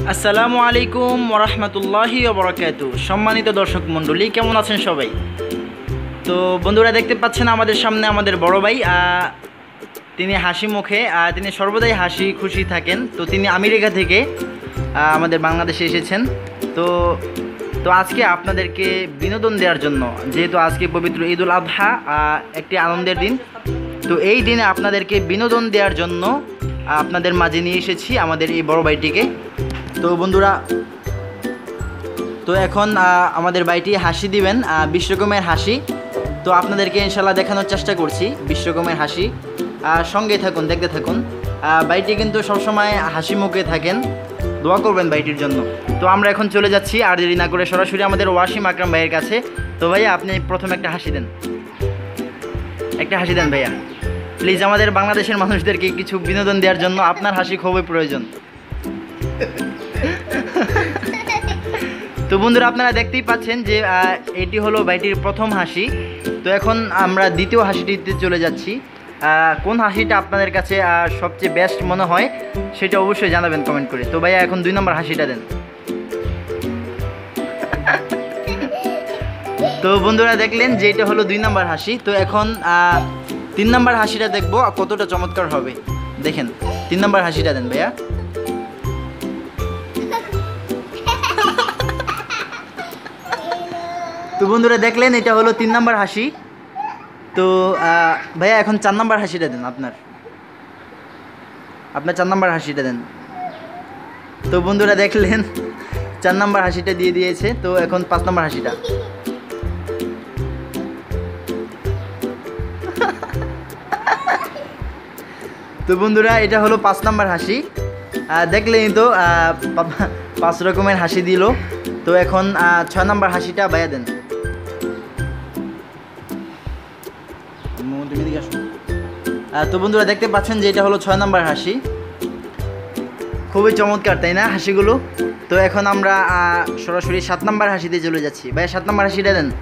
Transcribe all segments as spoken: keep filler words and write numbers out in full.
আসসালামু আলাইকুম ওরহমতুল্লাহি ওবরাকাতু। সম্মানিত দর্শক মণ্ডলী, কেমন আছেন সবাই? তো বন্ধুরা, দেখতে পাচ্ছেন আমাদের সামনে আমাদের বড় ভাই। তিনি হাসি মুখে, তিনি সর্বদাই হাসি খুশি থাকেন। তো তিনি আমেরিকা থেকে আমাদের বাংলাদেশে এসেছেন। তো তো আজকে আপনাদেরকে বিনোদন দেওয়ার জন্য, যেহেতু আজকে পবিত্র ঈদুল আজহা, একটি আনন্দের দিন, তো এই দিনে আপনাদেরকে বিনোদন দেওয়ার জন্য আপনাদের মাঝে নিয়ে এসেছি আমাদের এই বড় ভাইটিকে। তো বন্ধুরা, তো এখন আমাদের ভাইটি হাসি দিবেন, বিশ রকমের হাসি। তো আপনাদেরকে ইনশাল্লাহ দেখানোর চেষ্টা করছি বিশ রকমের হাসি। সঙ্গে থাকুন, দেখতে থাকুন। ভাইটি কিন্তু সবসময় হাসি মুখে থাকেন, দোয়া করবেন ভাইটির জন্য। তো আমরা এখন চলে যাচ্ছি আর দেরি না করে সরাসরি আমাদের ওয়াসিম আকরাম ভাইয়ের কাছে। তো ভাইয়া, আপনি প্রথমে একটা হাসি দেন, একটা হাসি দেন ভাইয়া প্লিজ। আমাদের বাংলাদেশের মানুষদেরকে কিছু বিনোদন দেওয়ার জন্য আপনার হাসি খুবই প্রয়োজন। তো বন্ধুরা, আপনারা দেখতেই পাচ্ছেন যে এটি হলো ভাইটির প্রথম হাসি। তো এখন আমরা দ্বিতীয় হাসিটিতে চলে যাচ্ছি। কোন হাসিটা আপনাদের কাছে সবচেয়ে বেস্ট মনে হয় সেটা অবশ্যই জানাবেন কমেন্ট করে। তো ভাইয়া, এখন দুই নম্বর হাসিটা দেন। তো বন্ধুরা, দেখলেন যে এটা হলো দুই নম্বর হাসি। তো এখন তিন নম্বর হাসিটা দেখবো কতটা চমৎকার হবে। দেখেন, তিন নম্বর হাসিটা দেন ভাইয়া। তো বন্ধুরা, দেখলেন এটা হলো তিন নম্বর হাসি। তো ভাইয়া, এখন চার নম্বর হাসিটা দেন। আপনার আপনার চার নম্বর হাসিটা দেন। তো বন্ধুরা, দেখলেন চার নম্বর হাসিটা দিয়ে দিয়েছে। তো এখন পাঁচ নম্বর হাসিটা। তো বন্ধুরা, এটা হলো পাঁচ নম্বর হাসি। দেখলেন তো পাঁচ রকমের হাসি দিল। তো এখন ছয় নম্বর হাসিটা ভাইয়া দেন। তো বন্ধুরা, দেখতে পাচ্ছেন যে এটা হলো ছয় নম্বর হাসি। খুবই চমৎকার, তাই না হাসিগুলো? তো এখন আমরা সরাসরি সাত নম্বর হাসিতে চলে যাচ্ছি। ভাইয়া, সাত নম্বর হাসিটা দেন।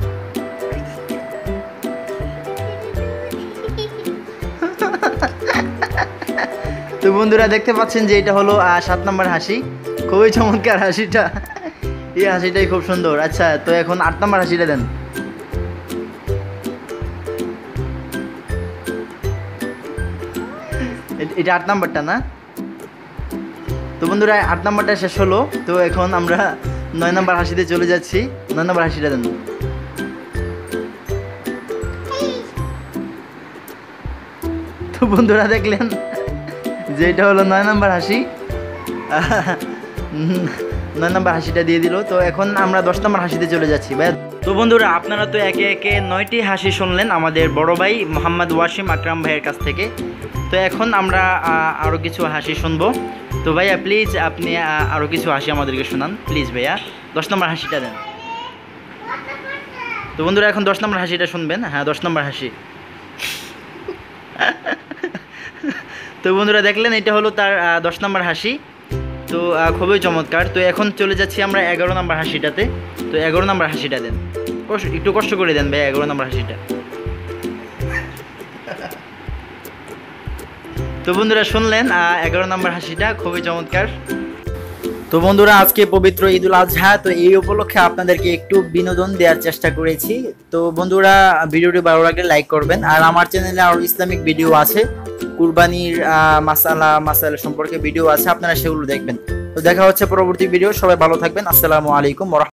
তো বন্ধুরা, দেখতে পাচ্ছেন যে এটা হলো সাত নম্বর হাসি। খুবই চমৎকার হাসিটা, এই হাসিটাই খুব সুন্দর। আচ্ছা, তো এখন আট নম্বর হাসিটা দেন। এটা আট নাম্বারটা না? তো বন্ধুরা, আট নাম্বারটা শেষ হলো। তো এখন আমরা নয় নাম্বার হাসিতে চলে যাচ্ছি। নয় নাম্বার হাসিটা দেন। তো বন্ধুরা, দেখলেন যে এটা হলো নয় নাম্বার হাসি। নয় নাম্বার হাসিটা দিয়ে দিল। তো এখন আমরা দশ নাম্বার হাসিতে চলে যাচ্ছি ভাই। তো বন্ধুরা, আপনারা তো একে একে নয়টি হাসি শুনলেন আমাদের বড় ভাই মোহাম্মদ ওয়াসিম আকরাম ভাইয়ের কাছ থেকে। তো এখন আমরা আরও কিছু হাসি শুনবো। তো ভাইয়া, প্লিজ আপনি আরও কিছু হাসি আমাদেরকে শোনান প্লিজ ভাইয়া। দশ নম্বর হাসিটা দেন। তো বন্ধুরা, এখন দশ নম্বর হাসিটা শুনবেন। হ্যাঁ, দশ নম্বর হাসি। তো বন্ধুরা, দেখলেন এটা হলো তার দশ নম্বর হাসি। তো খুবই চমৎকার। তো এখন চলে যাচ্ছি আমরা এগারো নম্বর হাসিটাতে। তো এগারো নম্বর হাসিটা দেন, একটু কষ্ট করে দেন ভাইয়া এগারো নম্বর হাসিটা। তো বন্ধুরা, শুনলেন এগারো নম্বর হাসিটা, খুবই চমৎকার। তো বন্ধুরা, আজকে পবিত্র ঈদুল আজহা, তো এই উপলক্ষে আপনাদেরকে একটু বিনোদন দেওয়ার চেষ্টা করেছি। তো বন্ধুরা, ভিডিওটি ভালো লাগলে লাইক করবেন। আর আমার চ্যানেলে আরও ইসলামিক ভিডিও আছে, কুরবানির মাসালা মাসালা সম্পর্কে ভিডিও আছে, আপনারা সেগুলো দেখবেন। তো দেখা হচ্ছে পরবর্তী ভিডিও। সবাই ভালো থাকবেন। আসসালামু আলাইকুম।